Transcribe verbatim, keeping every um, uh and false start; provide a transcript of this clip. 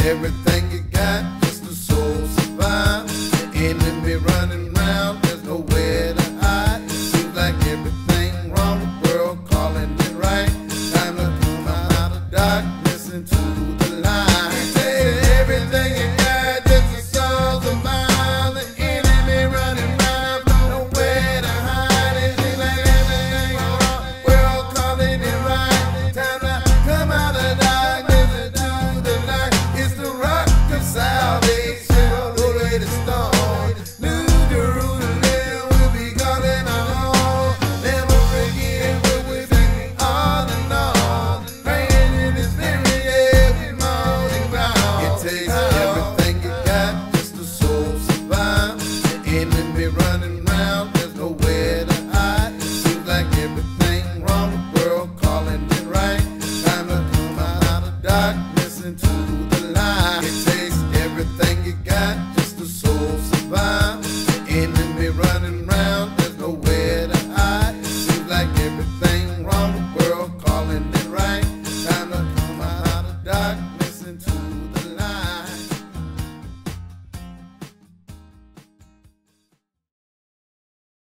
everything you got just to soul survive. The enemy running round, there's nowhere to hide. Seems like everything wrong, the world calling it right. Time to come out of darkness into the light. You take everything you got just to soul survive. The enemy running round, nowhere to hide. It seems like everything wrong, world calling it right. Time to come out of darkness into the light. It's the rock of salvation, holy the stone. New Jerusalem will be calling our home. Never forget what we've been all in all. Praying in His spirit every morning ground. It takes everything you got just to soul survive. The enemy running round, there's nowhere to hide. Seems like everything wrong, the world calling it right. Time to come out of darkness into the light.